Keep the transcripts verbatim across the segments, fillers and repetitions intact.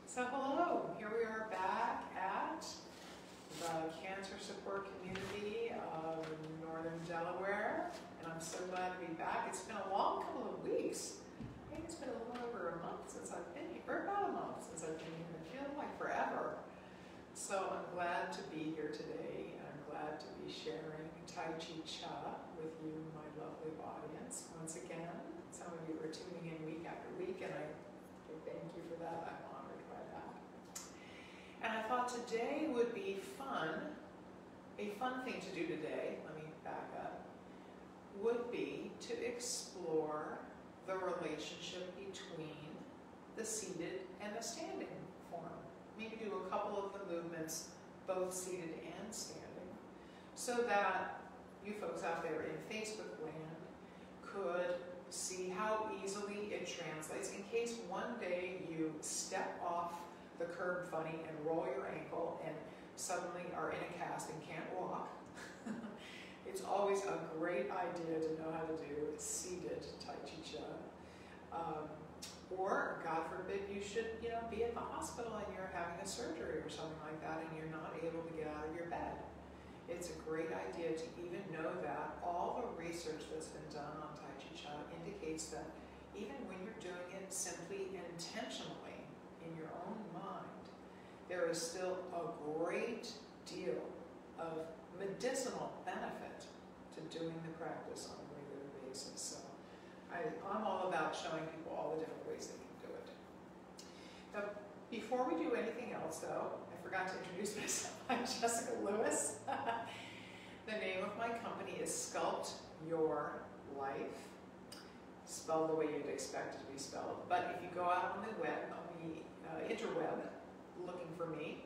So hello, here we are back at the Cancer Support Community of Northern Delaware, and I'm so glad to be back. It's been a long couple of weeks. I think it's been a little over a month since I've been here, or about a month since I've been here. It feels like forever. So I'm glad to be here today, and I'm glad to be sharing Tai Chi Chih with you, my lovely audience. Once again, some of you are tuning in week after week, and I thank you for that. I'm honored by that. And I thought today would be fun, a fun thing to do today, let me back up, would be to explore the relationship between the seated and the standing form. Maybe do a couple of the movements, both seated and standing, so that you folks out there in Facebook land could see how easily it translates in case one day you step off the curb funny and roll your ankle and suddenly are in a cast and can't walk. It's always a great idea to know how to do seated Tai Chi Chih. Um, or, God forbid, you should you know, be in the hospital and you're having a surgery or something like that and you're not able to get out of your bed. It's a great idea to even know that. All the research that's been done on Tai Chi Chih indicates that even when you're doing it simply intentionally in your own mind, there is still a great deal of medicinal benefit to doing the practice on a regular basis. So I, I'm all about showing people all the different ways they can do it. Now, before we do anything else, though, I forgot to introduce myself. I'm Jessica Lewis. The name of my company is Sculpt Your Life, spelled the way you'd expect it to be spelled. But if you go out on the web, on the uh, interweb, looking for me,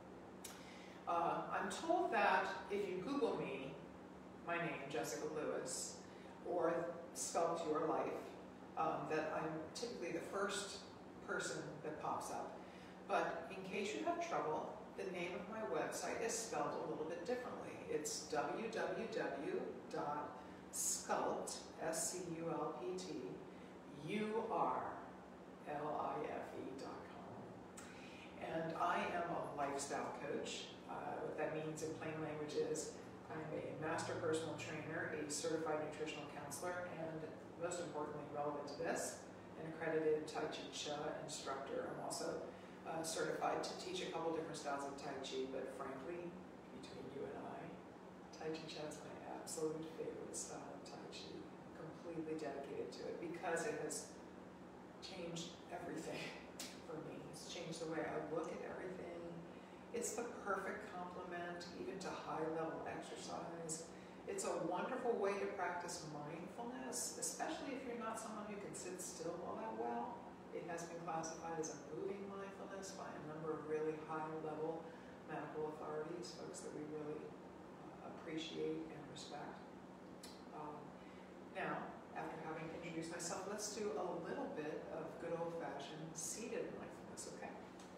uh, I'm told that if you Google me, my name, Jessica Lewis, or Sculpt Your Life, um, that I'm typically the first person that pops up. But in case you have trouble, the name of my website is spelled a little bit differently. It's w w w dot sculpt, S C U L P T, U R L I F E dot com. And I am a lifestyle coach. Uh, what that means in plain language is I'm a master personal trainer, a certified nutritional counselor, and most importantly, relevant to this, an accredited Tai Chi Chih instructor. I'm also uh, certified to teach a couple different styles of Tai Chi, but frankly, between you and I, Tai Chi Chih is my absolute favorite style of Tai Chi. I'm completely dedicated to it because it has changed everything for me. It's changed the way I look at everything. It's the perfect complement even to high-level exercise. It's a wonderful way to practice mindfulness, especially if you're not someone who can sit still all that well. It has been classified as a moving mindfulness by a number of really high-level medical authorities, folks that we really uh, appreciate and respect. Um, now, after having introduced myself, let's do a little bit of good old-fashioned seated mindfulness, okay?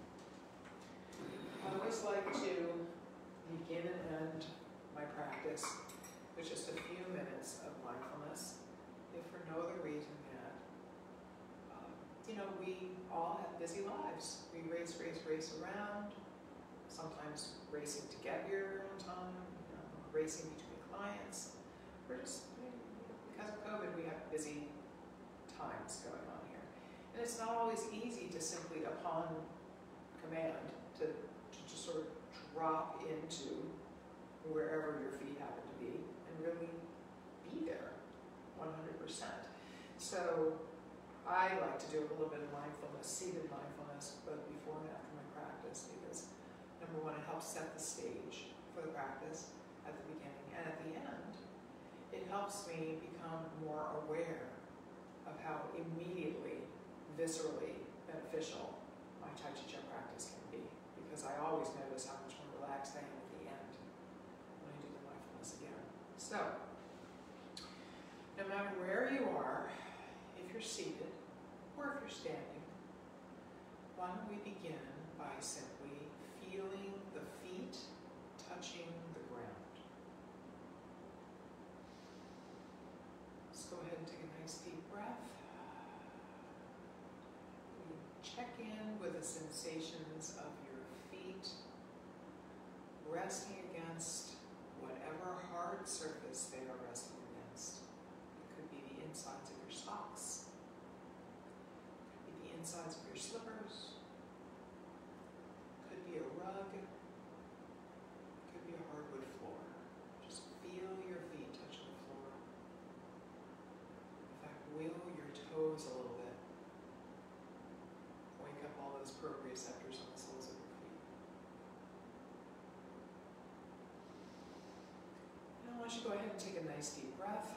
I always like to begin and end my practice with just a few minutes of mindfulness, if for no other reason that, um, you know, we all have busy lives. We race, race, race around, sometimes racing to get here on time, you know, racing between clients. We're just, you know, because of COVID, we have busy times going on here. And it's not always easy to simply, upon command, to, to just sort of drop into wherever your feet happen to be and really be there one hundred percent. So I like to do a little bit of mindfulness, seated mindfulness, both before and after my practice, because number one, it helps set the stage for the practice at the beginning, and at the end, it helps me become more aware of how immediately, viscerally beneficial my Tai Chi Chih practice can be, because I always notice how much more relaxed I am at the end when I do the mindfulness again. So, no matter where you are, if you're seated or if you're standing, why don't we begin by simply feeling the feet touching the ground. Let's go ahead and take a nice deep breath. We check in with the sensations of your feet resting against whatever hard surface they are resting against. It could be the insides of your socks, it could be the insides of your slippers, it could be a rug, it could be a hardwood floor. Just feel your feet touch the floor. In fact, wiggle your toes a little bit. Wake up all those proprioceptors on the soles of your feet. Now I want you to go ahead and take a nice deep breath.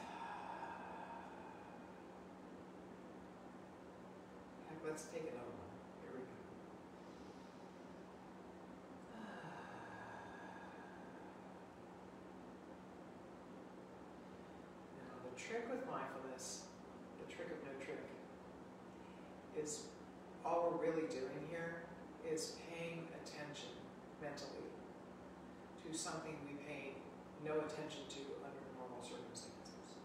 Heck, let's take another one. Here we go. Now the trick with mindfulness, the trick of no trick, is all we're really doing here is paying attention mentally to something we pay no attention to under normal circumstances.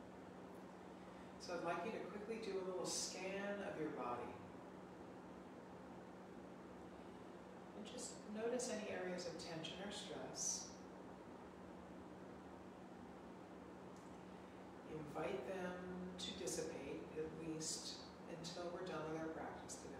So I'd like you to quickly do a little scan of your body. And just notice any areas of tension or stress. Invite them to dissipate, at least until we're done with our practice today.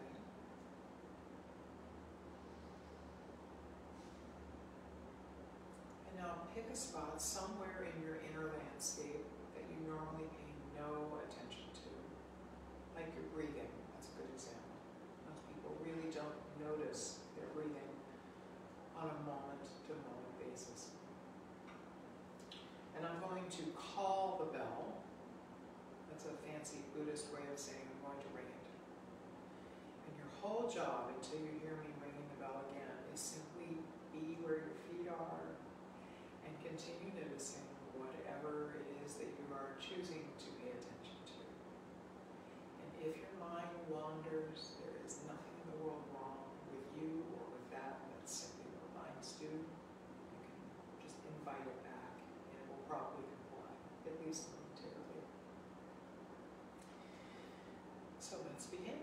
And now pick a spot somewhere in your inner landscape that you normally pay no attention to. Like your breathing, that's a good example. Most people really don't notice their breathing on a moment-to-moment basis. And I'm going to call the bell. That's a fancy Buddhist way of saying I'm going to ring it. And your whole job, until you hear me ringing the bell again, is simply be where your feet are and continue noticing whatever it is that you are choosing to pay attention to. And if your mind wanders, there is nothing in the world wrong with you or with that. That's simply what minds do. You can just invite it back and it will probably comply, at least momentarily. So let's begin.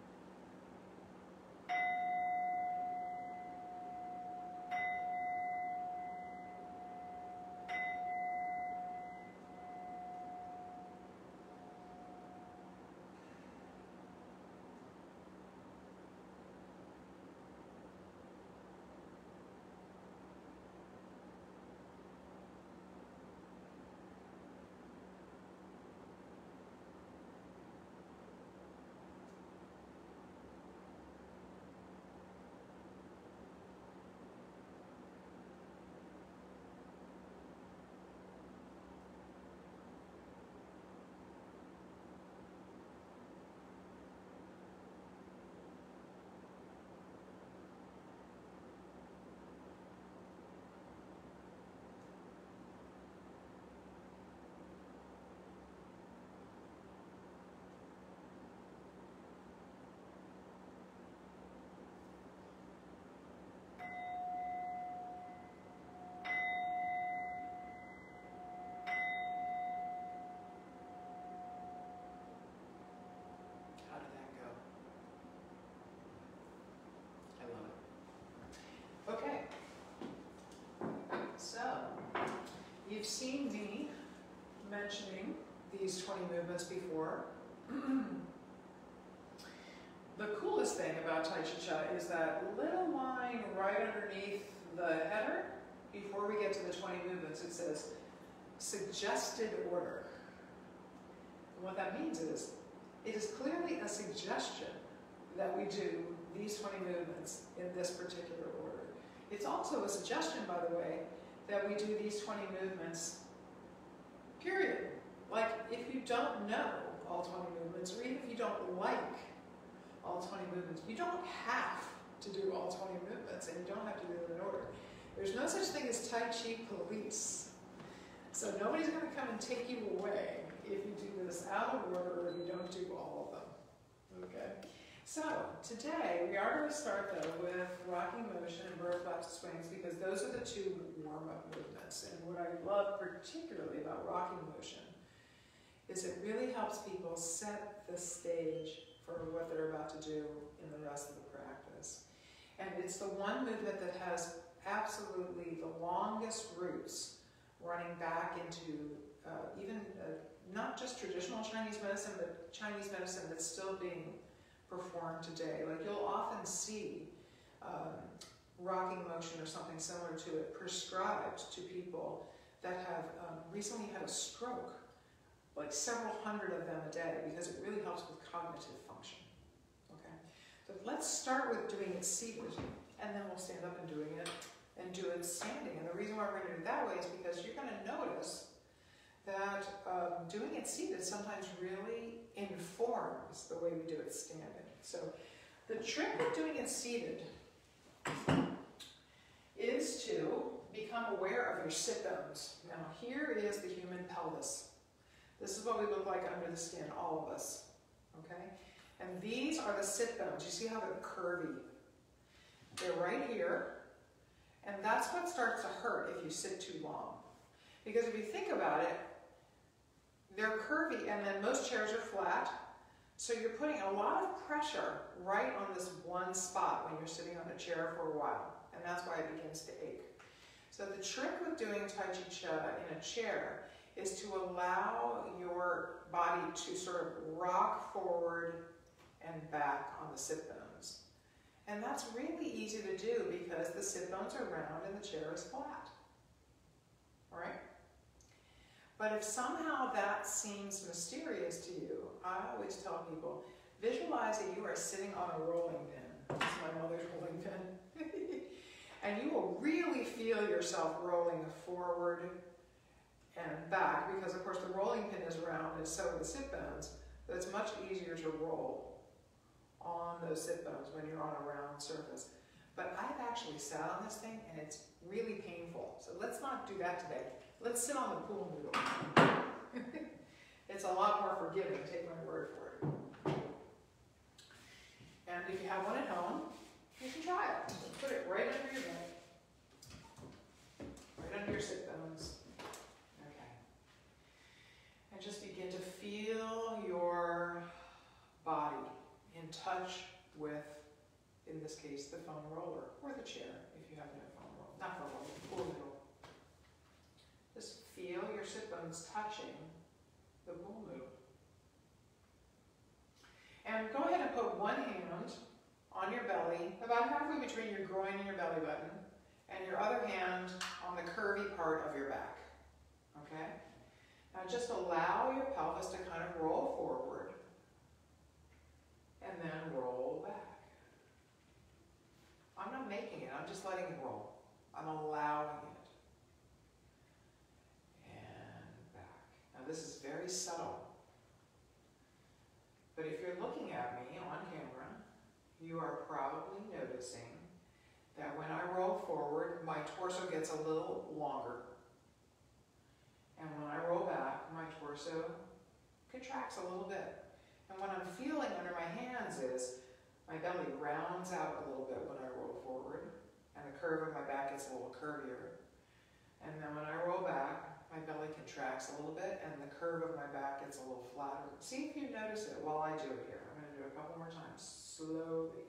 You've seen me mentioning these twenty movements before. The coolest thing about Tai Chi Chai is that little line right underneath the header, before we get to the twenty movements, it says suggested order. And what that means is, it is clearly a suggestion that we do these twenty movements in this particular order. It's also a suggestion, by the way, that we do these twenty movements, period. Like, if you don't know all twenty movements, or even if you don't like all twenty movements, you don't have to do all twenty movements, and you don't have to do them in order. There's no such thing as Tai Chi police. So nobody's going to come and take you away if you do this out of order or if you don't do all of them. Okay? So, today we are going to start though with rocking motion and butterflies to swings, because those are the two warm-up movements. And what I love particularly about rocking motion is it really helps people set the stage for what they're about to do in the rest of the practice. And it's the one movement that has absolutely the longest roots running back into uh, even uh, not just traditional Chinese medicine, but Chinese medicine that's still being performed today. Like you'll often see um, rocking motion or something similar to it prescribed to people that have um, recently had a stroke, like several hundred of them a day, because it really helps with cognitive function. Okay, so let's start with doing it seated, and then we'll stand up and doing it and do it standing. And the reason why we're going to do it that way is because you're going to notice that um, doing it seated sometimes really informs the way we do it standing. So the trick of doing it seated is to become aware of your sit bones. Now here is the human pelvis. This is what we look like under the skin, all of us. Okay? And these are the sit bones. You see how they're curvy? They're right here. And that's what starts to hurt if you sit too long. Because if you think about it, they're curvy, and then most chairs are flat. So you're putting a lot of pressure right on this one spot when you're sitting on a chair for a while. And that's why it begins to ache. So the trick with doing Tai Chi Chih in a chair is to allow your body to sort of rock forward and back on the sit bones. And that's really easy to do because the sit bones are round and the chair is flat. All right? But if somehow that seems mysterious to you, I always tell people, visualize that you are sitting on a rolling pin. This is my mother's rolling pin. And you will really feel yourself rolling forward and back, because of course the rolling pin is round and so are the sit bones, but it's much easier to roll on those sit bones when you're on a round surface. But I've actually sat on this thing and it's really painful. So let's not do that today. Let's sit on the pool noodle. It's a lot more forgiving, take my word for it. And if you have one at home, you can try it. Just put it right under your bed. Right under your sit bones. Okay. And just begin to feel your body in touch with, in this case, the foam roller, or the chair, if you have no foam roller. Not foam roller, pool noodle. Just feel your sit bones touching the pool noodle. And go ahead and put one hand on your belly, about halfway between your groin and your belly button, and your other hand on the curvy part of your back. Okay? Now just allow your pelvis to kind of roll forward, and then roll back. I'm not making it, I'm just letting it roll. I'm allowing it. And back. Now this is very subtle. But if you're looking at me on camera, you are probably noticing that when I roll forward, my torso gets a little longer. And when I roll back, my torso contracts a little bit. And what I'm feeling under my hands is my belly rounds out a little bit when I roll forward, and the curve of my back gets a little curvier. And then when I roll back, my belly contracts a little bit, and the curve of my back gets a little flatter. See if you notice it while I do it here. I'm going to do it a couple more times, slowly.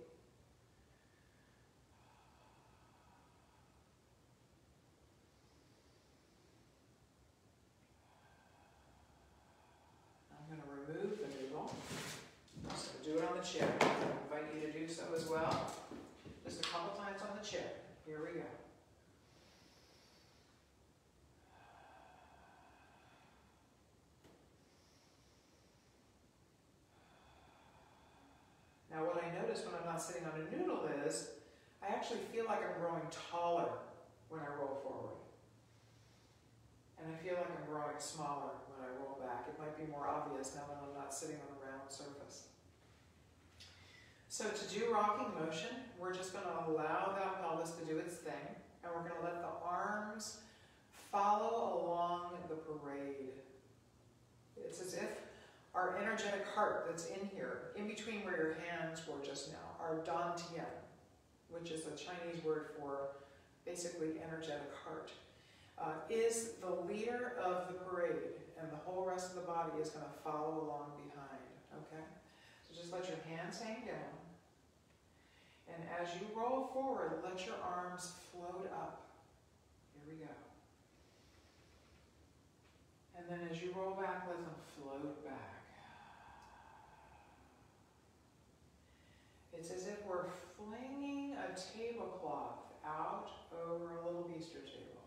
I'm going to remove the noodle. So do it on the chair. I invite you to do so as well. Just a couple times on the chair. Here we go. Now what I notice when I'm not sitting on a noodle is, I actually feel like I'm growing taller when I roll forward. And I feel like I'm growing smaller when I roll back. It might be more obvious now that I'm not sitting on a round surface. So to do rocking motion, we're just going to allow that pelvis to do its thing, and we're going to let the arms follow along the parade. It's as if our energetic heart that's in here, in between where your hands were just now, our dantian, which is a Chinese word for basically energetic heart, uh, is the leader of the parade, and the whole rest of the body is going to follow along behind, okay? So just let your hands hang down, And as you roll forward, let your arms float up. Here we go. And then as you roll back, let them float back. It's as if we're flinging a tablecloth out over a little bistro table.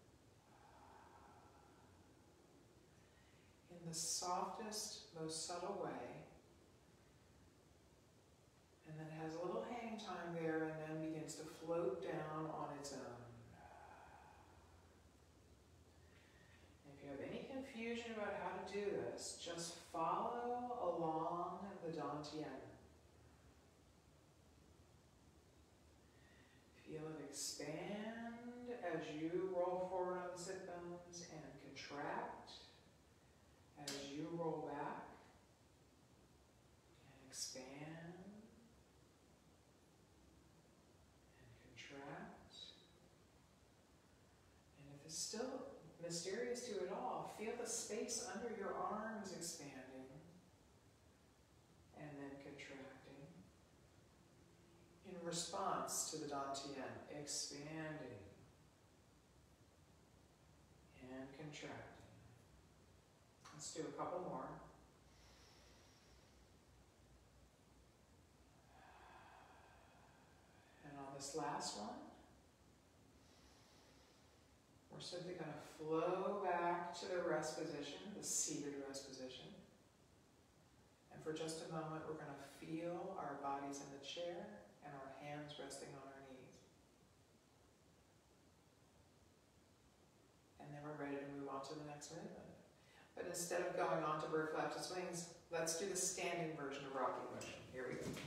In the softest, most subtle way. And then it has a little hang time there and then begins to float down on its own. If you have any confusion about how to do this, just follow along the dantian. Feel it expand as you roll forward on the sit bones and contract as you roll back and expand and contract. And if it's still mysterious to you at all, feel the space under your arms expanding and then contracting. In response to the dantian, expanding and contracting. Let's do a couple more. And on this last one, we're simply going to flow back to the rest position, the seated rest position. And for just a moment, we're going to feel our bodies in the chair and our hands resting on our knees. And then we're ready to move on to the next movement. But instead of going on to bird flaps and swings, let's do the standing version of rocking motion. Here we go.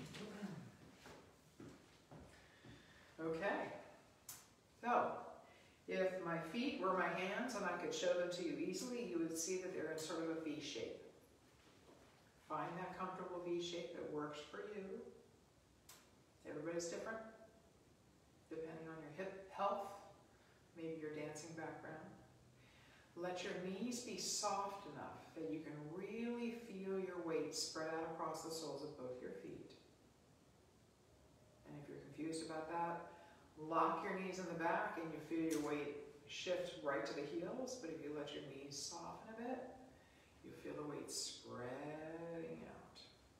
Okay. So, if my feet were my hands and I could show them to you easily, you would see that they're in sort of a V shape. Find that comfortable V shape that works for you. Everybody's different, depending on your hip health, maybe your dancing background. Let your knees be soft enough that you can really feel your weight spread out across the soles of both your feet. And if you're confused about that, lock your knees in the back and you feel your weight shift right to the heels. But if you let your knees soften a bit, you feel the weight spreading out.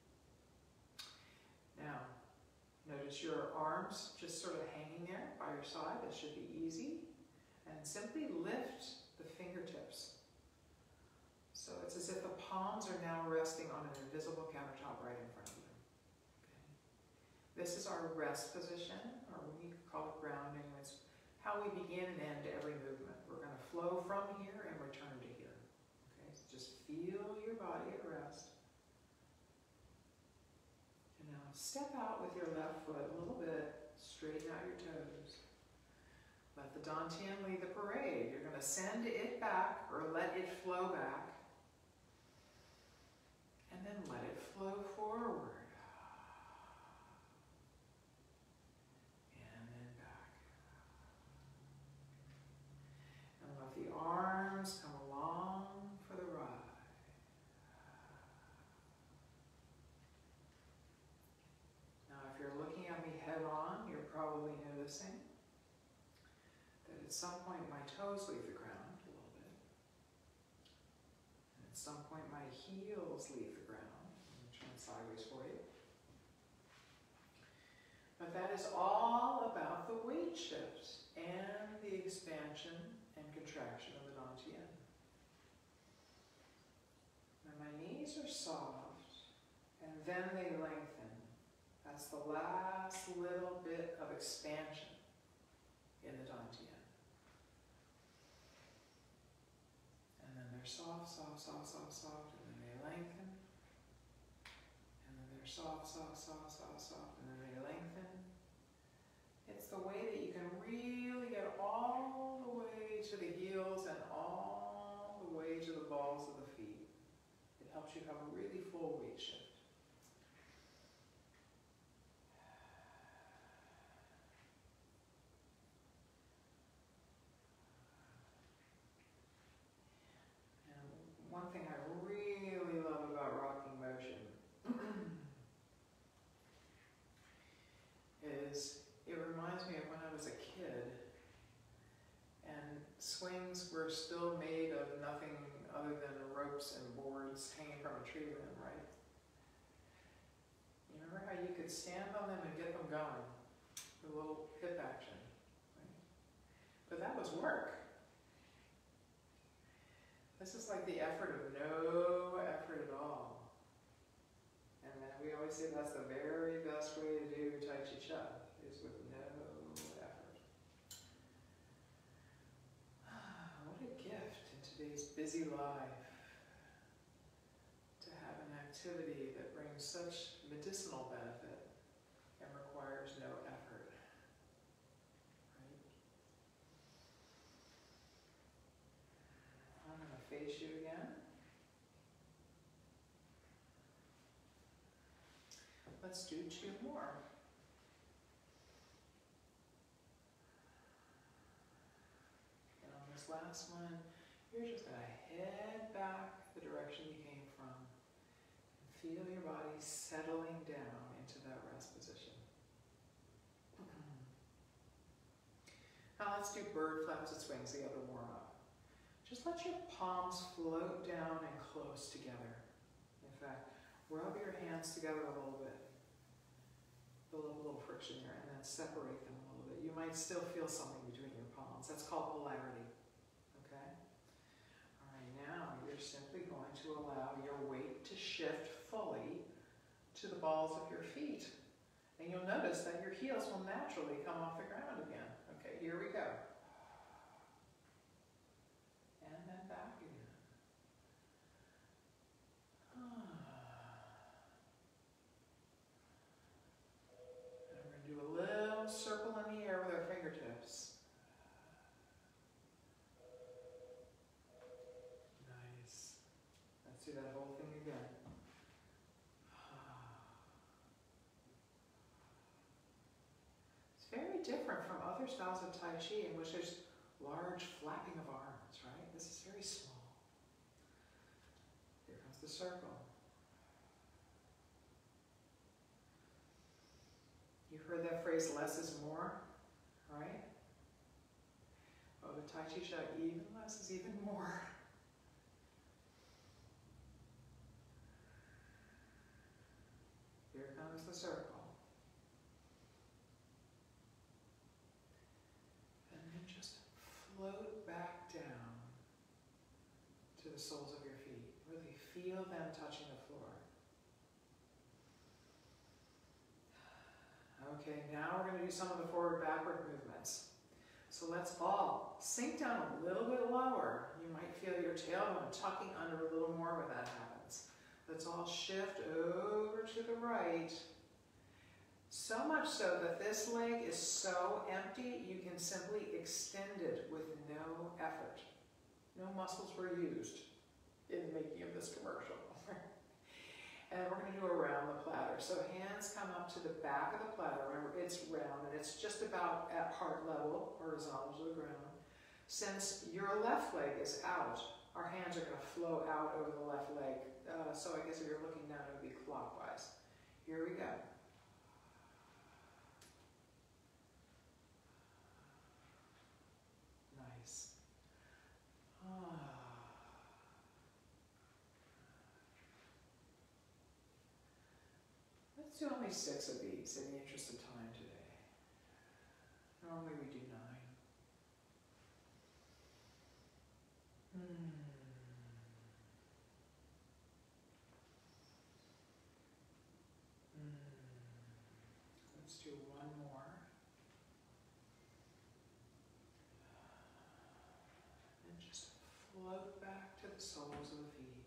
Now, notice your arms just sort of hanging there by your side. That should be easy. And simply lift the fingertips. So it's as if the palms are now resting on an invisible countertop right in front of you. Okay. This is our rest position, or we call it grounding. It's how we begin and end every movement. We're going to flow from here and return to here. Okay, so just feel your body at rest. And now step out with your left foot a little bit, straighten out your toes. Let the dantian lead the parade. You're going to send it back or let it flow back. And then let it flow forward. And then back. And let the arms come along for the ride. Now if you're looking at me head on, you're probably noticing that at some point my toes leave the ground a little bit. And at some point my heels leave the ground. I'm turn sideways for you. But that is all about the weight shift and the expansion and contraction of the dantian. When my knees are soft and then they lengthen, that's the last little bit of expansion in the dantian. And then they're soft, soft, soft, soft, soft, and then they lengthen. And then they're soft, soft, soft, soft, soft, and then they lengthen. It's the way that you can really get all the way to the heels and all the way to the balls of the feet. It helps you have a really full weight shift. One thing I really love about rocking motion is swings were still made of nothing other than ropes and boards hanging from a tree limb, right? You remember how you could stand on them and get them going? A little hip action, right? But that was work. This is like the effort of no effort at all. And then we always say that's the very best way to do Tai Chi Chuan, is with no effort. What a gift in today's busy life to have an activity that brings such medicinal benefit and requires no effort. Right? I'm going to face you again. Let's do two more. And on this last one, you're just going to head back the direction you came from. And feel your body settling down into that rest position. Now let's do bird flaps and swings, the other warm up. Just let your palms float down and close together. In fact, rub your hands together a little bit. Build up a little friction there, and then separate them a little bit. You might still feel something between your palms. That's called polarity. Okay? All right, now you're simply going to allow your weight to shift fully to the balls of your feet. And you'll notice that your heels will naturally come off the ground again. Okay, here we go. And then back again. Ah. Do a little circle in the air with our fingertips. Nice. Let's do that whole thing again. It's very different from other styles of Tai Chi in which there's large flapping of arms, right? This is very small. Here comes the circle. You've heard that phrase, less is more, right? Oh, the Tai Chi Chuan, even less is even more. Here comes the circle. And then just float back down to the soles of your feet. Really feel them touching the floor. Okay, now we're going to do some of the forward-backward movements. So let's all sink down a little bit lower. You might feel your tailbone tucking under a little more when that happens. Let's all shift over to the right. So much so that this leg is so empty, you can simply extend it with no effort. No muscles were used in the making of this commercial. And we're going to do around the platter. So hands come up to the back of the platter. Remember, it's round and it's just about at heart level, horizontal to the ground. Since your left leg is out, our hands are going to flow out over the left leg. Uh, so I guess if you're looking down, it would be clockwise. Here we go. Nice. Ah. Let's do only six of these in the interest of time today. Normally we do nine. Hmm. Hmm. Let's do one more. And just float back to the soles of the feet.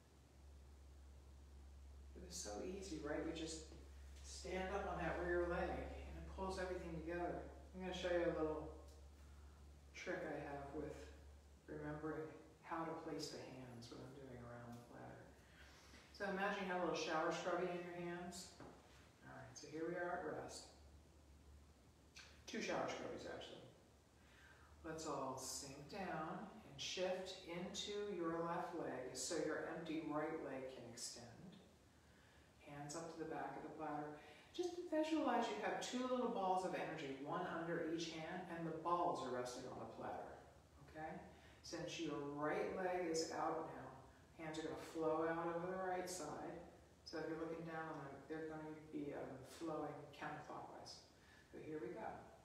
It was so easy, right? We just stand up on that rear leg and it pulls everything together. I'm going to show you a little trick I have with remembering how to place the hands when I'm doing around the platter. So imagine you have a little shower scrubby in your hands. All right, so here we are at rest. Two shower scrubbies actually. Let's all sink down and shift into your left leg so your empty right leg can extend. Hands up to the back of the platter. Just visualize you have two little balls of energy, one under each hand, and the balls are resting on the platter. Okay? okay? Since your right leg is out now, hands are going to flow out over the right side. So if you're looking down on them, they're going to be um, flowing counterclockwise. So here we go.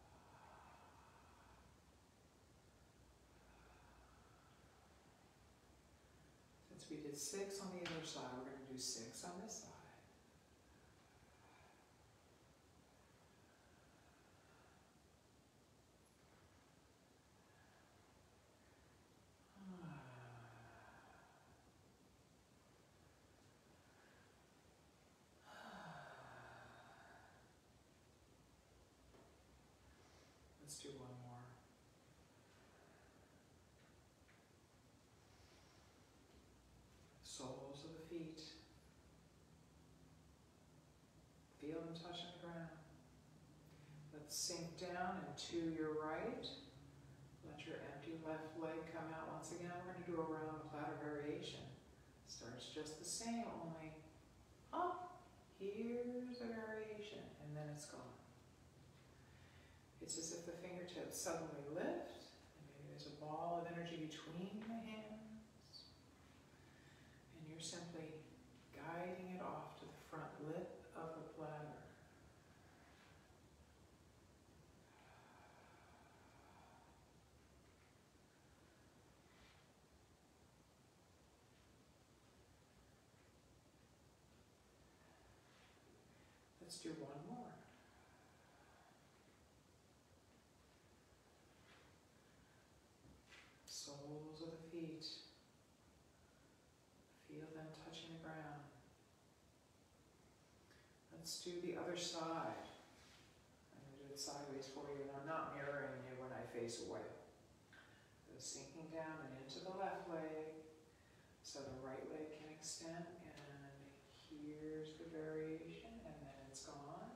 Since we did six on the other side, we're going to do six on this side. Let's do one more. Soles of the feet. Feel them touching the ground. Let's sink down and to your right. Let your empty left leg come out. Once again, we're going to do a round platter variation. Starts just the same, only up. Here's a variation, and then it's gone. It's as if the fingertips suddenly lift, and maybe there's a ball of energy between the hands, and you're simply guiding it off to the front lip of the platter. Let's do one more. Soles of the feet. Feel them touching the ground. Let's do the other side. I'm going to do it sideways for you, and I'm not mirroring you when I face away. So sinking down and into the left leg, so the right leg can extend, and here's the variation, and then it's gone.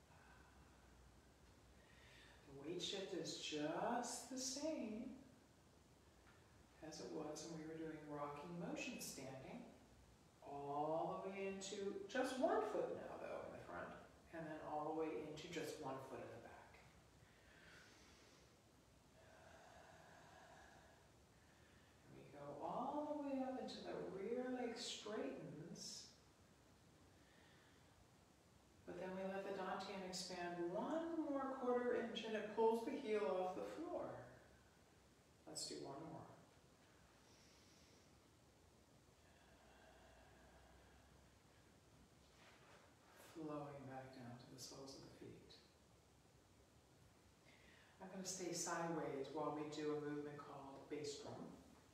The weight shift is just the same as it was when we were doing rocking motion standing, all the way into just one foot now though in the front, and then all the way into just one foot in the back. And we go all the way up until the rear leg straightens, but then we let the dantian expand one more quarter inch and it pulls the heel off the floor. Let's do one more. Flowing back down to the soles of the feet. I'm going to stay sideways while we do a movement called bass drum.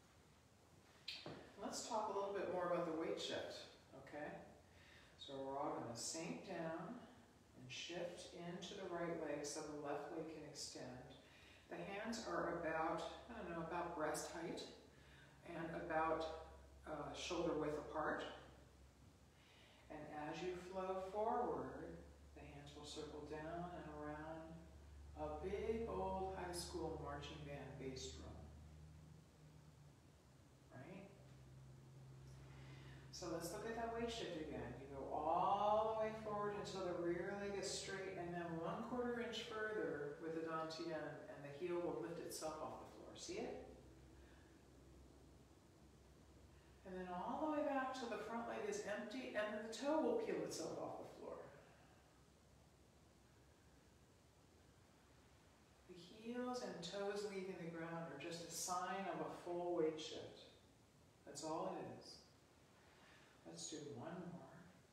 Let's talk a little bit more about the weight shift, okay? So we're all going to sink down and shift into the right leg so the left leg can extend. The hands are about, I don't know, about breast height and about uh, shoulder width apart. And as you flow forward, the hands will circle down and around a big old high school marching band bass drum. Right? So let's look at that weight shift again. You go all the way forward until the rear leg is straight, and then one quarter inch further with the dantian, and the heel will lift itself off the floor. See it? And then all the way back till the front leg is empty, and then the toe will peel itself off the floor. The heels and toes leaving the ground are just a sign of a full weight shift. That's all it is. Let's do one more.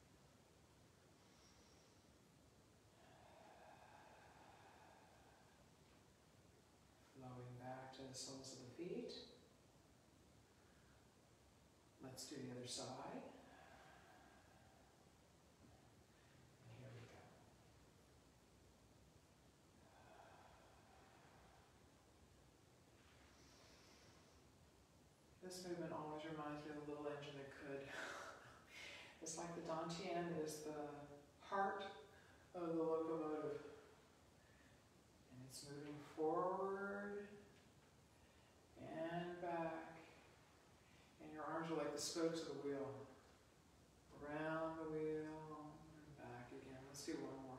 Flowing back to the soles of the feet. Let's do the other side. And here we go. This movement always reminds me of a little engine that could. It's like the dantian is the heart of the locomotive. And it's moving forward and back. Your arms are like the spokes of the wheel. Around the wheel and back again. Let's do one more.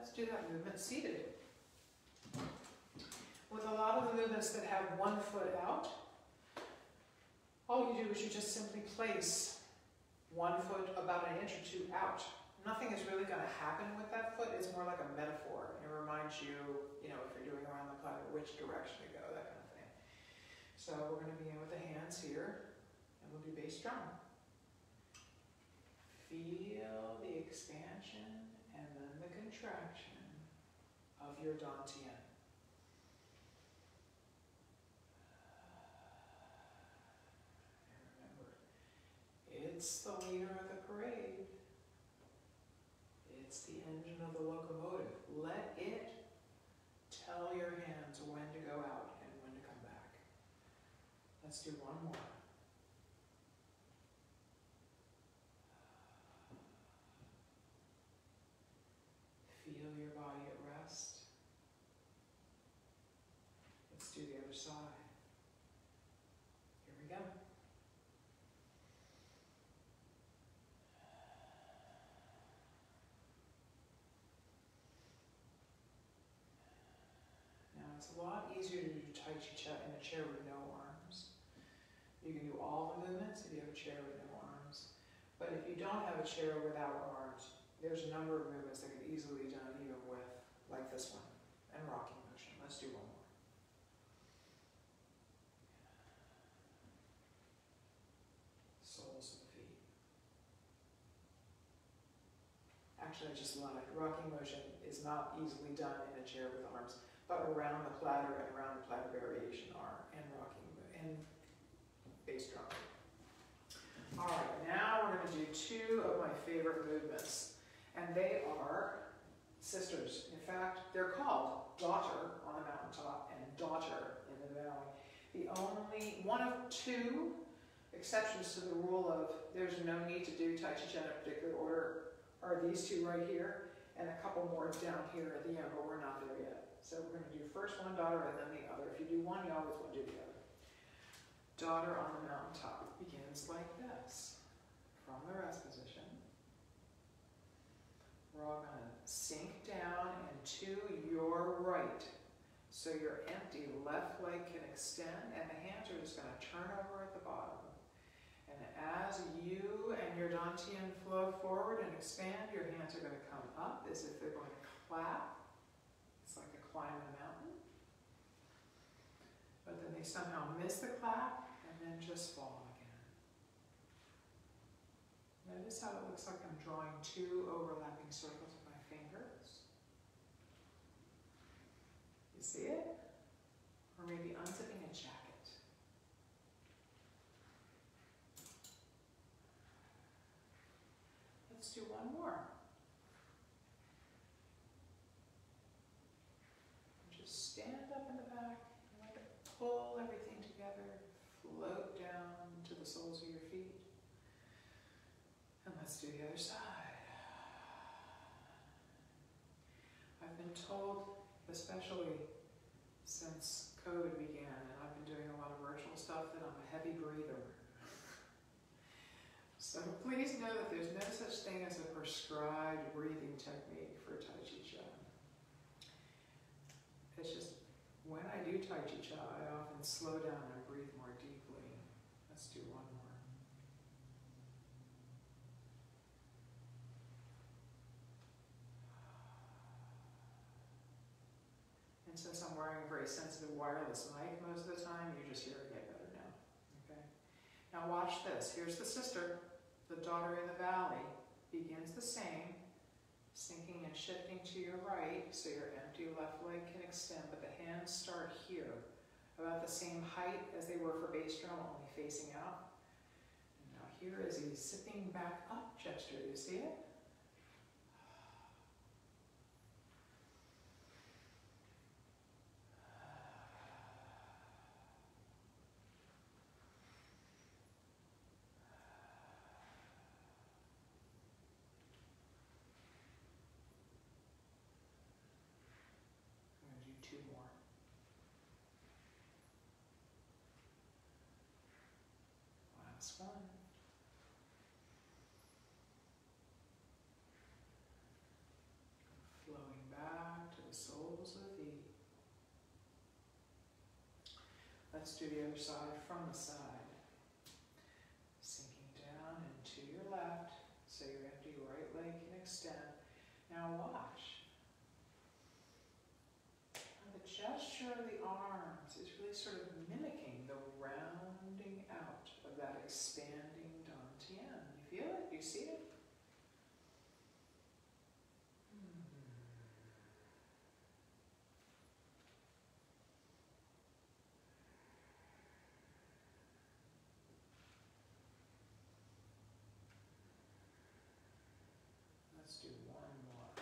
Let's do that movement seated. With a lot of the movements that have one foot out, all you do is you just simply place one foot about an inch or two out. Nothing is really going to happen with that foot. It's more like a metaphor. It reminds you, you know, if you're doing around the platter, which direction to go, that kind of thing. So we're going to begin with the hands here, and we'll do bass drum. Feel the expansion and then the contraction of your dantian. And remember, it's the leader of the parade. It's the engine of the locomotive. Let it tell your hands when to go out and when to come back. Let's do one more. Feel your body at rest. Let's do the other side. Here we go. Now it's a lot easier to do Tai Chi Cha in a chair with no arms. You can do all the movements if you have a chair with no arms. But if you don't have a chair without arms, there's a number of movements that can easily be done even with, like this one, and rocking motion. Let's do one more. Soles of the feet. Actually, I just lied. Rocking motion is not easily done in a chair with arms, but around the platter and around the platter variation are, and rocking, and bass drum. All right, now we're going to do two of my favorite movements. And they are sisters. In fact, they're called daughter on the mountaintop and daughter in the valley. The only, one of two exceptions to the rule of there's no need to do Tai Chi Cha in a particular order are these two right here, and a couple more down here at the end, but we're not there yet. So we're going to do first one daughter and then the other. If you do one, you always want to do the other. Daughter on the mountaintop begins like this, from the rest position. We're all going to sink down and to your right. So your empty left leg can extend and the hands are just going to turn over at the bottom. And as you and your dantian flow forward and expand, your hands are going to come up as if they're going to clap. It's like a climb in a mountain. But then they somehow miss the clap and then just fall again. Notice how it looks like I'm drawing two overlapping circles with my fingers. You see it? Or maybe unzipping a jacket. Let's do one more. Just stand up in the back and let it pull everything together, float down to the soles of your feet. And let's do the other side. I've been told, especially since COVID began, and I've been doing a lot of virtual stuff, that I'm a heavy breather. So please know that there's no such thing as a prescribed breathing technique for Tai Chi Cha. It's just, when I do Tai Chi Cha, I often slow down and breathe more deeply. Let's do one more. And since I'm wearing a very sensitive wireless mic most of the time, you just hear it get better now. Okay? Now watch this. Here's the sister. The daughter in the valley begins the same, sinking and shifting to your right, so your empty left leg can extend, but the hands start here, about the same height as they were for bass drum, only facing out. And now here is a zipping back up gesture. You see it? Two more. Last one. let's do the other side from the side. Sinking down and to your left, so your empty right leg can extend. Now watch. Now the gesture of the arms is really sort of mimicking the rounding out of that expanding dantian. You feel it? You see it? Let's do one more.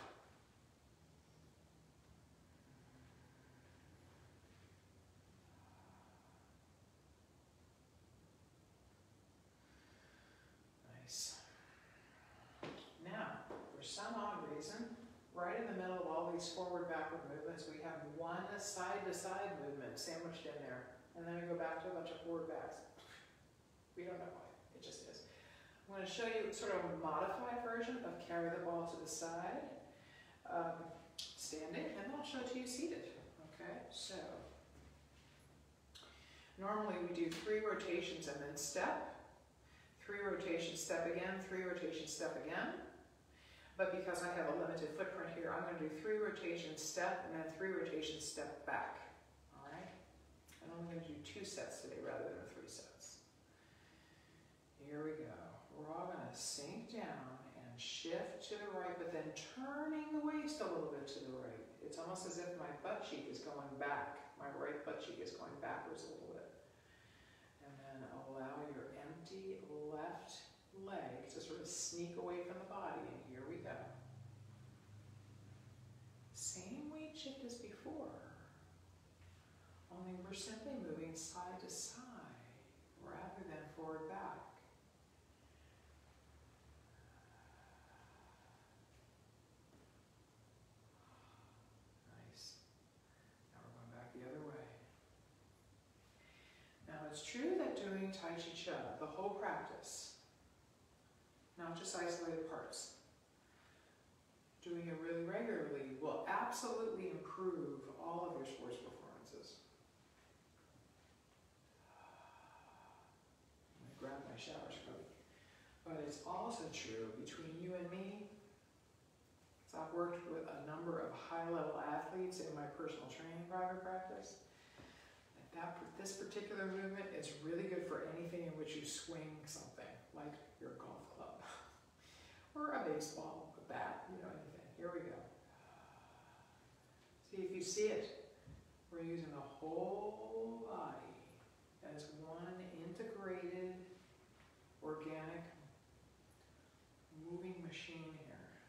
Nice. Now, for some odd reason, right in the middle of all these forward-backward movements, we have one side-to-side movement sandwiched in there. And then we go back to a bunch of forward backs. We don't know why. It just is. I'm going to show you sort of a modified version of carry the ball to the side, um, standing, and then I'll show it to you seated. Okay, so normally we do three rotations and then step, three rotations, step again, three rotations, step again. But because I have a limited footprint here, I'm going to do three rotations, step, and then three rotations, step back. All right, and I'm going to do two sets today rather than three sets. Here we go. We're all going to sink down and shift to the right, but then turning the waist a little bit to the right. It's almost as if my butt cheek is going back. My right butt cheek is going backwards a little bit. And then allow your empty left leg to sort of sneak away from the body. And here we go. Same weight shift as before, only we're simply moving side to side rather than forward back. It's true that doing Tai Chi Chih, the whole practice, not just isolated parts, doing it really regularly will absolutely improve all of your sports performances. I'm going to grab my shower scrubby. But it's also true between you and me. So I've worked with a number of high-level athletes in my personal training private practice. That, this particular movement is really good for anything in which you swing something, like your golf club, or a baseball, a bat, you know, anything. Here we go. See if you see it. We're using the whole body as one integrated, organic, moving machine here.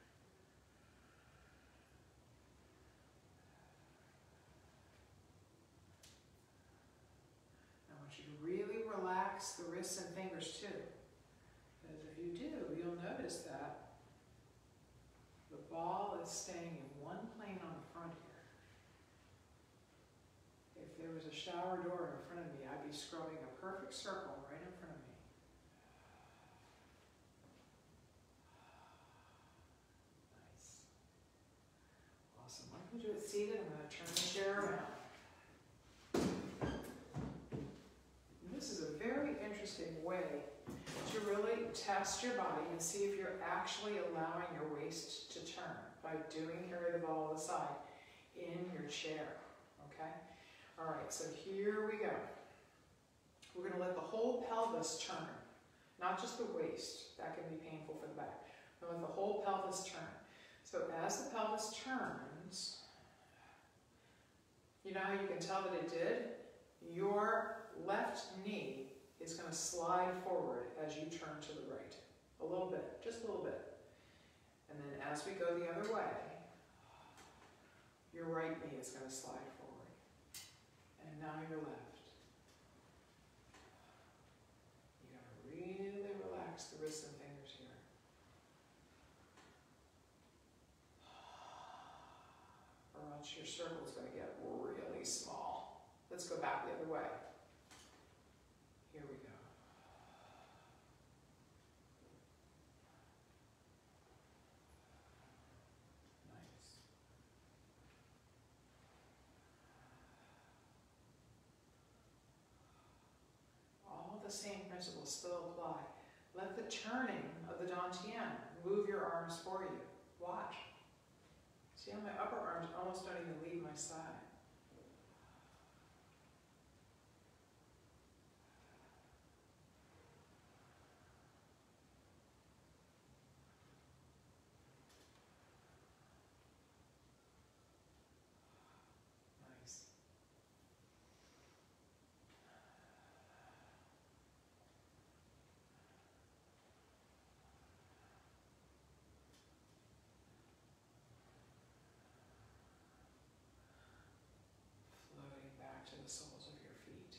Really relax the wrists and fingers too. Because if you do, you'll notice that the ball is staying in one plane on the front here. If there was a shower door in front of me, I'd be scrubbing a perfect circle right in front of me. Nice. Awesome. I'm going to do it seated. I'm going to turn the chair around. This is a very interesting way to really test your body and see if you're actually allowing your waist to turn by doing carry the ball to the side in your chair, okay? All right, so here we go. We're going to let the whole pelvis turn, not just the waist. That can be painful for the back. We're going to let the whole pelvis turn. So as the pelvis turns, you know how you can tell that it did? Your left knee is going to slide forward as you turn to the right. A little bit, just a little bit. And then as we go the other way, your right knee is going to slide forward. And now your left. You got to really relax the wrists and fingers here. Or else your circle is going to get really small. Let's go back the other way. Here we go. Nice. same principles still apply. Let the turning of the dantian move your arms for you. Watch. See how my upper arms almost don't even leave my side. Nice. Floating back to the soles of your feet.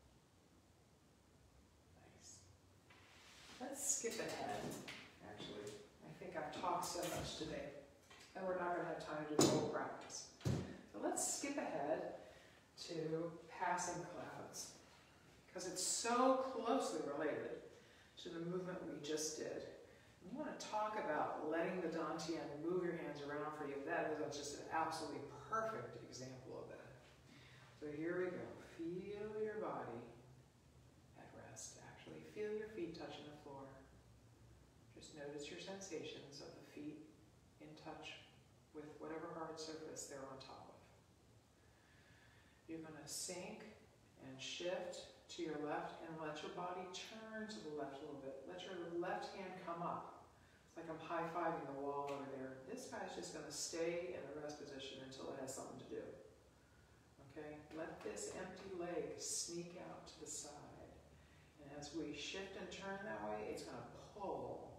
Nice. Let's skip ahead. Actually, I think I've talked so much today, and we're not going to have time to do the whole practice. So let's skip ahead to passing clouds, because it's so closely related to the movement we just did. We want to talk about letting the dantian move your hands around for you. That is just an absolutely perfect example of that. So here we go. Feel your body at rest, actually. Feel your feet touching the floor. Just notice your sensations of the feet in touch with whatever hard surface they're on top of. You're going to sink and shift to your left and let your body turn to the left a little bit. Let your left hand come up. It's like I'm high-fiving the wall over there. This guy's just going to stay in the rest position until it has something to do. Okay? Let this empty leg sneak out to the side. And as we shift and turn that way, it's going to pull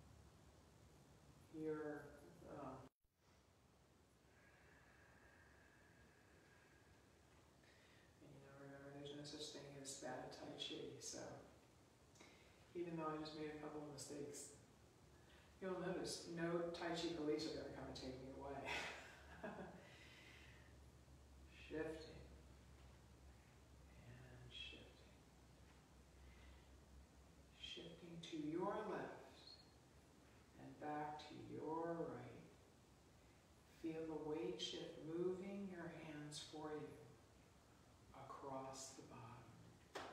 your uh, and you know, remember, there's no such thing as bad Tai Chi. So even though I just made a couple of mistakes, you'll notice no Tai Chi police are going to come and take me away. Shifting and shifting. Shifting to your left and back to your right. Feel the weight shift moving your hands for you across the bottom.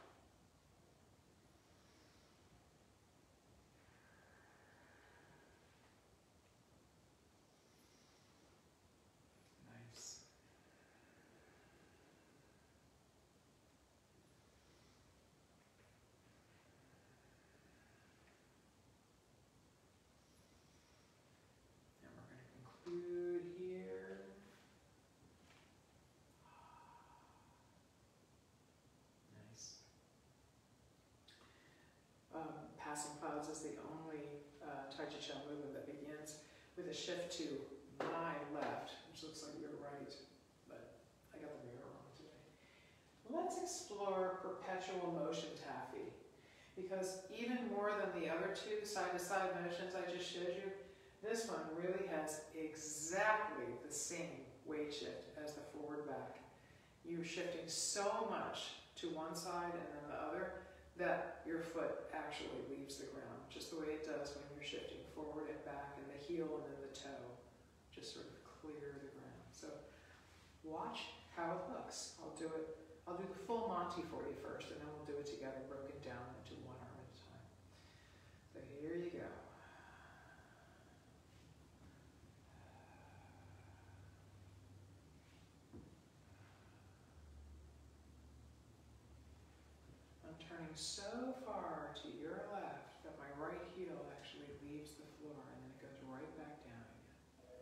Nice. And we're going to conclude here. Nice. Um, passing clouds is the only uh, Tai Chi Chuan movement that begins with a shift to my left, which looks like your right, but I got the mirror wrong today. Let's explore perpetual motion taffy, because even more than the other two side-to-side motions I just showed you, this one really has exactly the same weight shift as the forward back. You're shifting so much to one side and then the other that your foot actually leaves the ground, just the way it does when you're shifting forward and back, and the heel and then the toe just sort of clear the ground. So watch how it looks. I'll do it. I'll do the full Monty for you first, and then we'll do it together, broken down into one arm at a time. So here you go. I'm turning so far to your left that my right heel actually leaves the floor, and then it goes right back down again.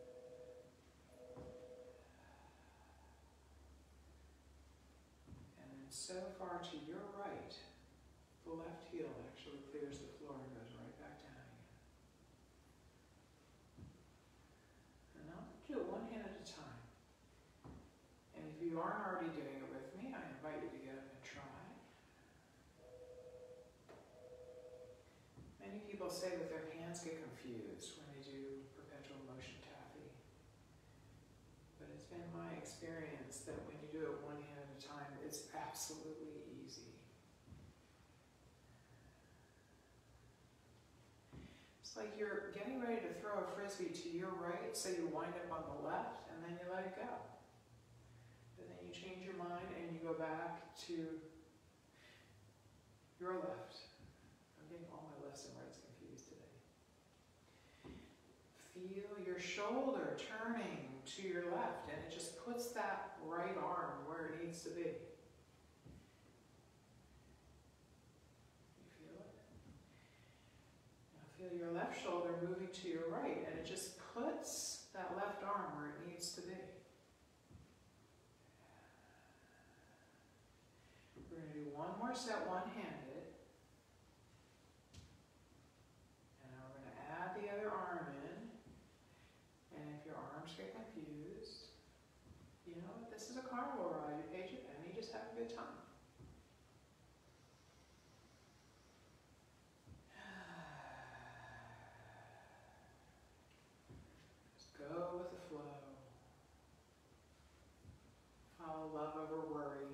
And then so far to your right, the left heel actually clears the floor and goes right back down again. And I'll do it one hand at a time. And if you aren't already doing it with me, I invite you to get up and try. Many people say that their hands get confused when they do perpetual motion taffy. But it's been my experience that when you do it one hand at a time, it's absolutely easy. It's like you're getting ready to throw a frisbee to your right, so you wind up on the left, and then you let it go. And then you change your mind and you go back to your left. I'm getting all my lefts and rights confused today. Feel your shoulder turning to your left, and it just puts that right arm where it needs to be. You feel it? Now feel your left shoulder moving to your right, and it just puts that left arm where it needs to be. We're going to do one more set, one-handed. And now we're going to add the other arm in. And if your arms get confused, you know what? This is a carnival ride. You paid your penny, just have a good time. Just go with the flow. Follow love over worry.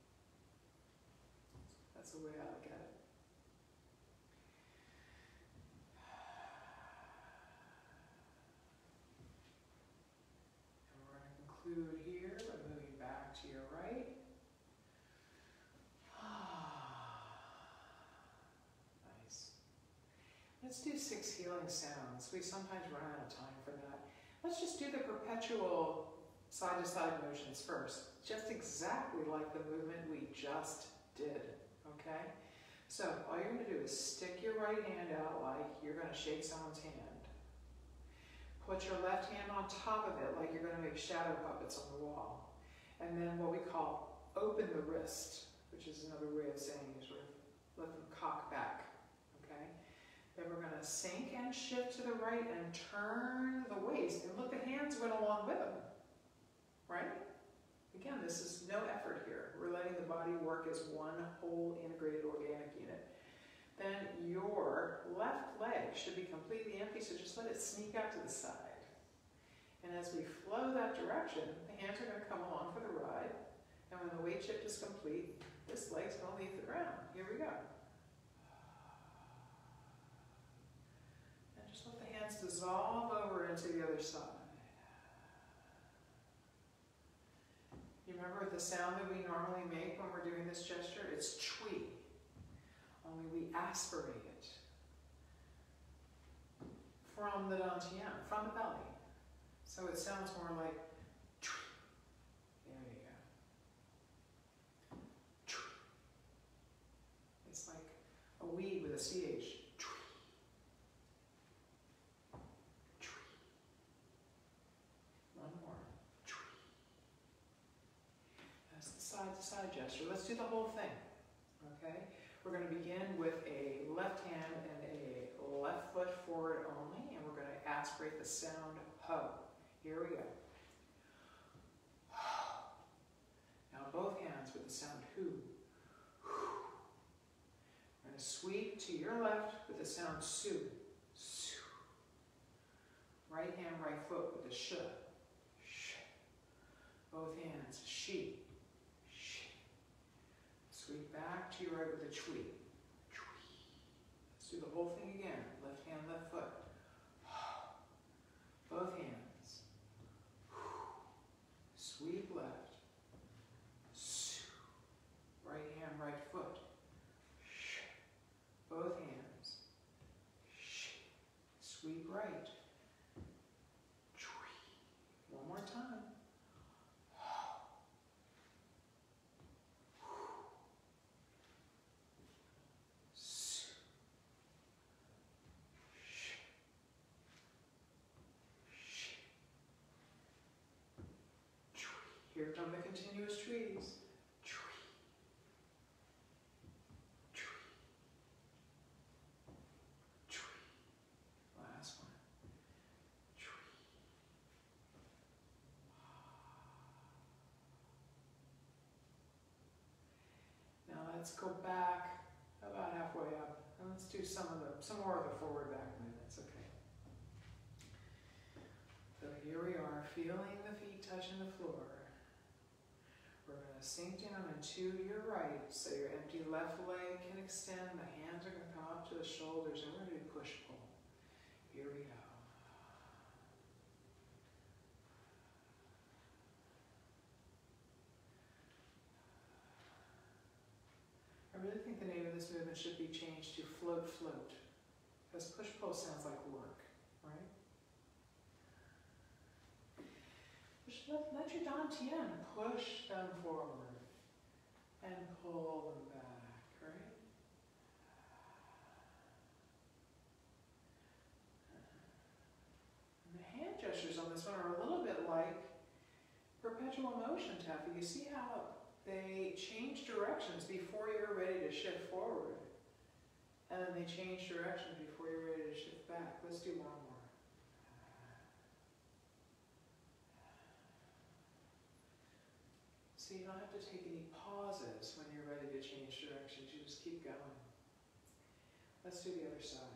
That's the way I look at it. And we're going to conclude here by moving back to your right. Nice. Let's do six healing sounds. We sometimes run out of time for that. Let's just do the perpetual side-to-side motions first, just exactly like the movement we just did. Okay? So all you're going to do is stick your right hand out like you're going to shake someone's hand. Put your left hand on top of it like you're going to make shadow puppets on the wall. And then what we call open the wrist, which is another way of saying you sort of let them cock back. Okay? Then we're going to sink and shift to the right and turn the waist. And look, the hands went along with them. Right? Again, this is no effort here. We're letting the body work as one whole integrated organic unit. Then your left leg should be completely empty, so just let it sneak out to the side. And as we flow that direction, the hands are going to come along for the ride. And when the weight shift is complete, this leg's going to leave the ground. Here we go. And just let the hands dissolve over into the other side. You remember the sound that we normally make when we're doing this gesture? It's Chih. Only we aspirate it from the dantian, from the belly. So it sounds more like Chih. There you go. Chih. It's like a weed with a C H. Chih. Chih. One more. Side-to-side gesture. Let's do the whole thing, okay? We're going to begin with a left hand and a left foot forward only, and we're going to aspirate the sound ho. Here we go. Now both hands with the sound hu. We're going to sweep to your left with the sound su. Su. Right hand, right foot with the sh. Sh. Both hands, she. Sweep back to your right with the Chih. Let's do the whole thing again. Left hand, left foot. Both hands. Sweep left. Right hand, right foot. Both hands. Sweep right. One more time. Here come the continuous trees. Tree. Tree. Tree. Last one. Tree. Now let's go back about halfway up, and let's do some of the some more of the forward back movements. Okay. So here we are, feeling the feet touching the floor. We're going to sink down and to your right, so your empty left leg can extend, the hands are going to come up to the shoulders, and we're going to do push-pull. Here we go. really think the name of this movement should be changed to float, float. Because push-pull sounds like work, right? Just let, let your dantian push them forward and pull them back, right? And the hand gestures on this one are a little bit like perpetual motion tapping. You see how they change directions before you're ready to shift forward. And then they change directions before you're ready to shift back. Let's do one more. So you don't have to take any pauses when you're ready to change directions. You just keep going. Let's do the other side.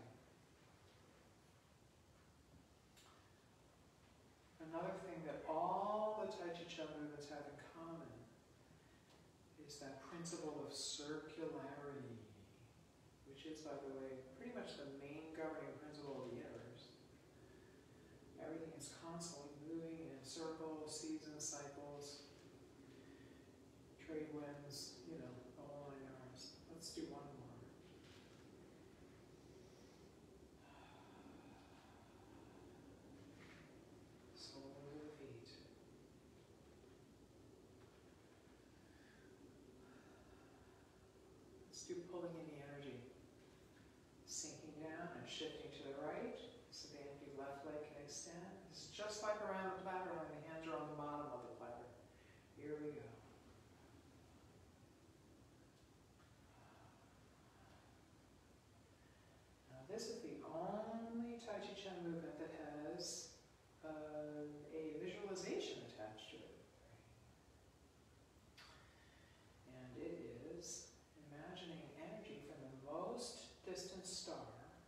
Another thing that all the Tai Chi Chuan movements have in common is that principle of circularity, which is, by the way, pretty much the main governing principle of the universe. Everything is constantly moving in circles, seasons, cycles, trade winds, you know, the whole nine yards. Let's do one more. Soles of the feet. Let's do pulling in the energy. Sinking down and shifting to the right, so the empty left leg can extend. It's just like around the platter when the hands are on the bottom of the platter. Here we go. Now this is the only Tai Chi Chuan movement that has uh, a visualization attached to it. And it is imagining energy from the most distant star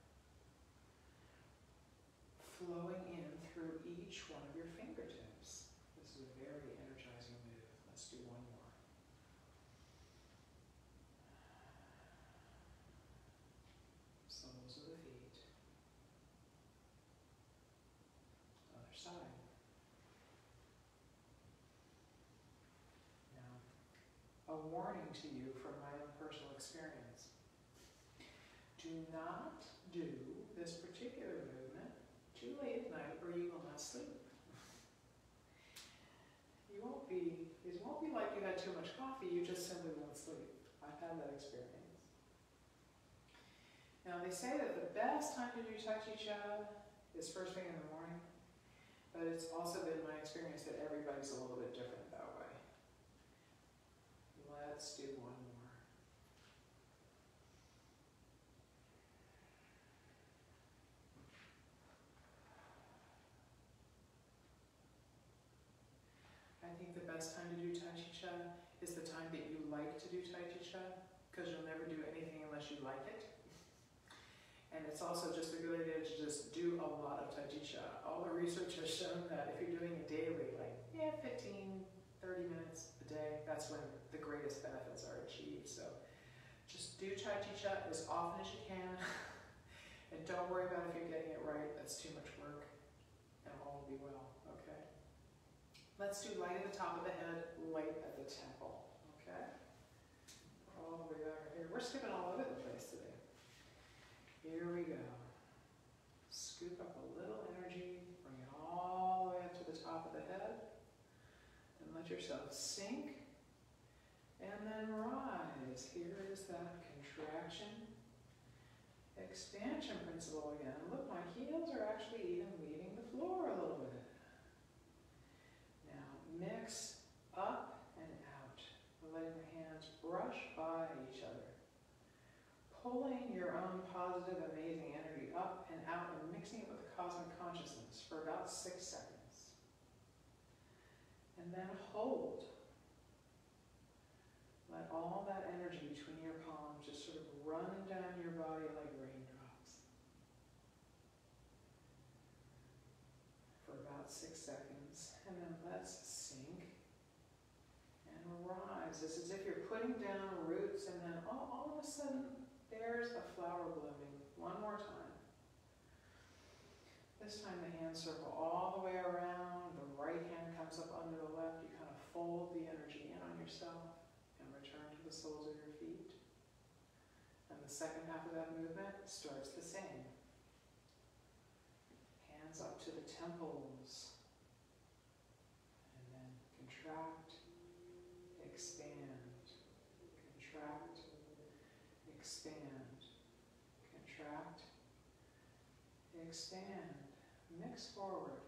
flowing in through each one of your fingertips. This is a very energizing move. Let's do one more. Soles of the feet. Other side. Now, a warning to you from my own personal experience. Do not do this particular movement too late at night or you will not sleep. You won't be, it won't be like you had too much coffee, you just simply won't sleep. I've had that experience. Now they say that the best time to do Tai Chi Chuan is first thing in the morning, but it's also been my experience that everybody's a little bit different that way. Let's do one more. I think the best time to do Tai Chi Chuan is the time that you like to do Tai Chi Chuan, because you'll never do anything unless you like it. And it's also just a good idea to just do a lot of Tai Chi Chuan. All the research has shown that if you're doing it daily, like yeah, fifteen, thirty minutes a day, that's when the greatest benefits are achieved. So just do Tai Chi Chuan as often as you can. And don't worry about if you're getting it right. That's too much work. And all will be well, okay? Let's do light at the top of the head, light at the temple, okay? All the way back here. We're skipping all over the place today. Here we go. Scoop up a little energy, bring it all the way up to the top of the head, and let yourself sink, and then rise. Here is that contraction, expansion principle again. Look, my heels are actually even leaving the floor a little bit. Mix up and out, letting your hands brush by each other. Pulling your own positive, amazing energy up and out and mixing it with the cosmic consciousness for about six seconds. And then hold. Let all that energy between your palms just sort of run down your body like raindrops. For about six seconds. And then let's sink and rise. It's as if you're putting down roots and then all, all of a sudden there's a flower blooming. One more time. This time the hands circle all the way around. The right hand comes up under the left. You kind of fold the energy in on yourself and return to the soles of your feet. the second half of that movement starts the same. Hands up to the temples. And then contract, expand, contract, expand, contract, expand. Mix forward.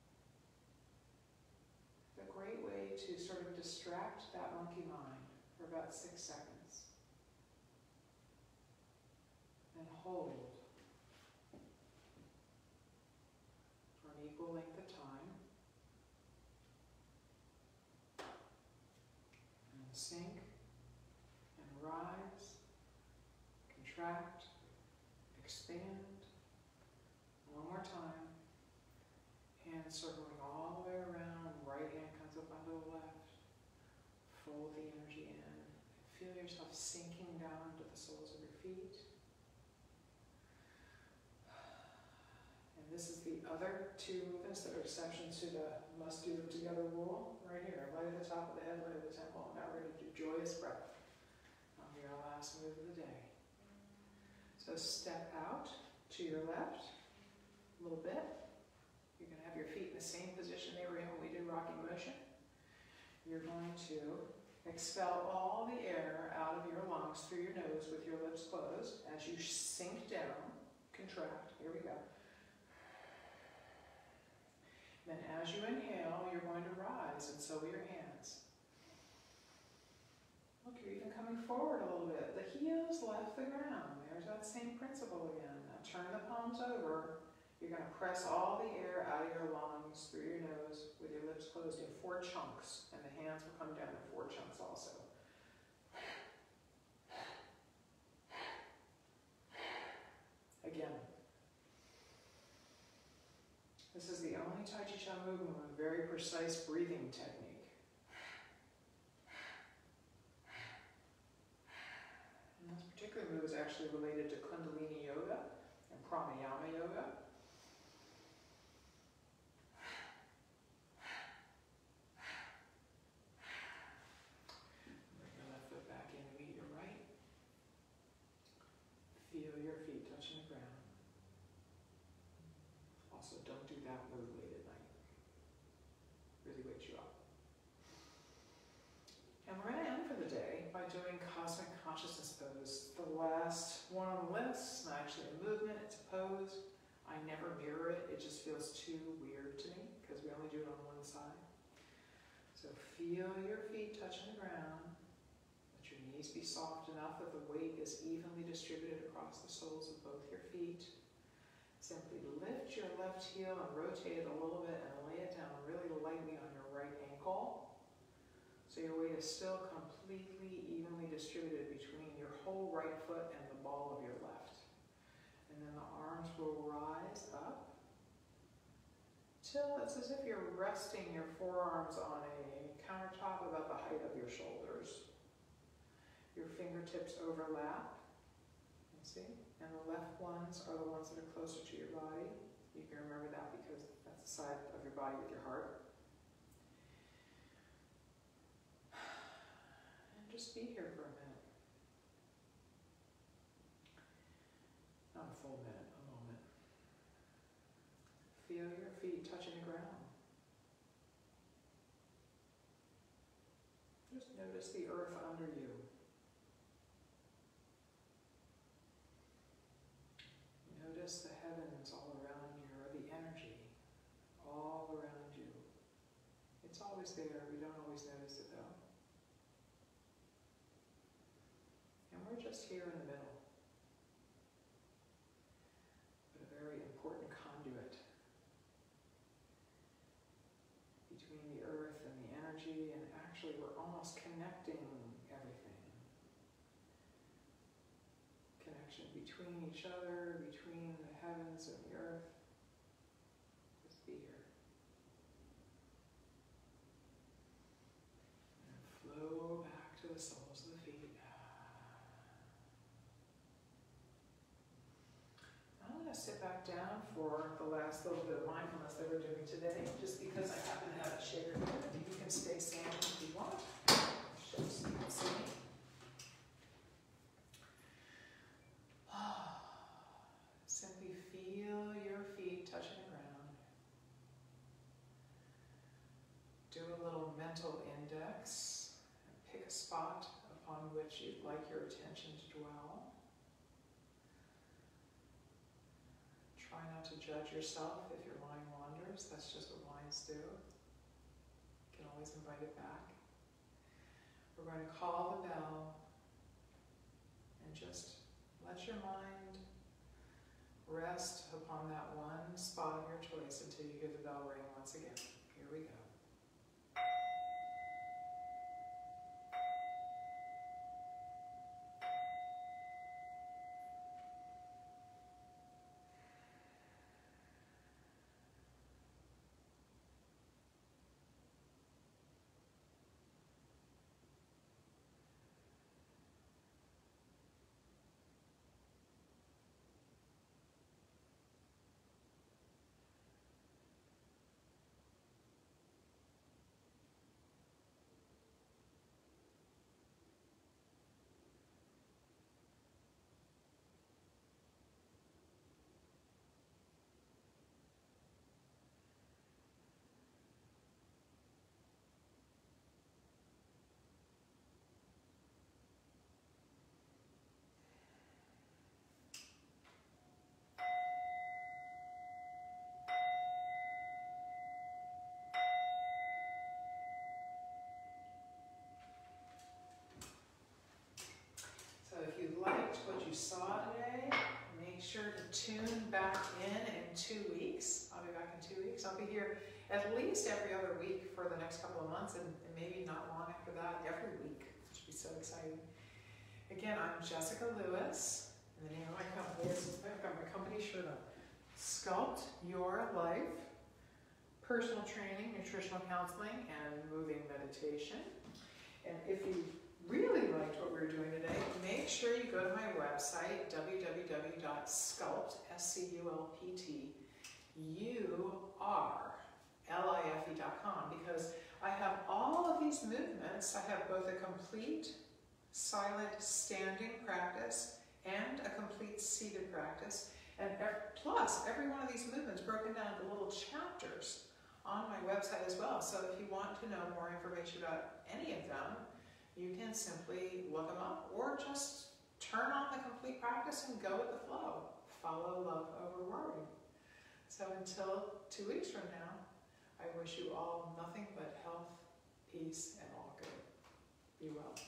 It's a great way to sort of distract that monkey mind for about six seconds. And hold for an equal length of time. And sink and rise, contract, expand. One more time. Hands circling all the way around. Right hand comes up onto the left. Fold the energy in. Feel yourself sinking down to the soles of your feet. And this is the other two movements that are exceptions to the must do them together rule. Right here, light at the top of the head, light at the temple. Now we're going to do joyous breath. On your last move of the day. So step out to your left a little bit. You're going to have your feet in the same position they were in when we did rocking motion. You're going to expel all the air out of your lungs through your nose with your lips closed as you sink down, contract. Here we go. Then as you inhale, you're going to rise, and so are your hands. Look, you're even coming forward a little bit. The heels left the ground. There's that same principle again. Now turn the palms over. You're going to press all the air out of your lungs through your nose with your lips closed in four chunks, and the hands will come down in four chunks also. Again. This is the only Tai Chi Chuan movement with a very precise breathing technique. And this particular move is actually related to Kundalini Yoga and Pranayama Yoga. Bring your left foot back in to meet your right. Feel your feet touching the ground. Also, don't do that move late at night. Really wakes you up. And we're going to end for the day by doing Cosmic Consciousness Pose. The last one on the list. It's not actually a movement, it's a pose. I never mirror it. It just feels too weird to me because we only do it on one side. So feel your feet touching the ground. Let your knees be soft enough that the weight is evenly distributed across the soles of both your feet. Simply lift your left heel and rotate it a little bit and lay it down really lightly on your right ankle. So your weight is still completely evenly distributed between your whole right foot and the ball of your left. And then the arms will rise up till it's as if you're resting your forearms on a countertop about the height of your shoulders. Your fingertips overlap. You see? And the left ones are the ones that are closer to your body. You can remember that because that's the side of your body with your heart. And just be here for a minute. Not a full minute, a moment. Feel your feet touching the ground. Just notice the earth under you. Notice the heavens all around you, or the energy all around you. It's always there, we don't always notice it though. And we're just here in the middle. But a very important conduit between the earth and the energy, and actually we're almost connecting everything. Connection between each other, between the heavens and the earth. Just be here. And flow back to the soles of the feet. I'm going to sit back down for the last little bit of mindfulness that we're doing today, just because I happen to have a shaker here. You can stay standing if you want. Just so you can see me. which you'd like your attention to dwell. Try not to judge yourself if your mind wanders. That's just what minds do. You can always invite it back. We're going to call the bell and just let your mind rest upon that one spot of your choice until you hear the bell ring once again. Here we go. So if you liked what you saw today, make sure to tune back in in two weeks. I'll be back in two weeks. I'll be here at least every other week for the next couple of months, and, and maybe not long after that, every week, which would be so exciting. Again, I'm Jessica Lewis, and the name of my company is, I've got my company shirt on, Sculpt Your Life, Personal Training, Nutritional Counseling, and Moving Meditation. And if you really liked what we were doing today, make sure you go to my website, w w w dot sculpt, S C U L P T, U R L I F E dot com, because I have all of these movements. I have both a complete silent standing practice and a complete seated practice, and plus every one of these movements broken down into little chapters on my website as well. So if you want to know more information about any of them, you can simply look them up or just turn on the complete practice and go with the flow. Follow love over worry. So until two weeks from now, I wish you all nothing but health, peace, and all good. Be well.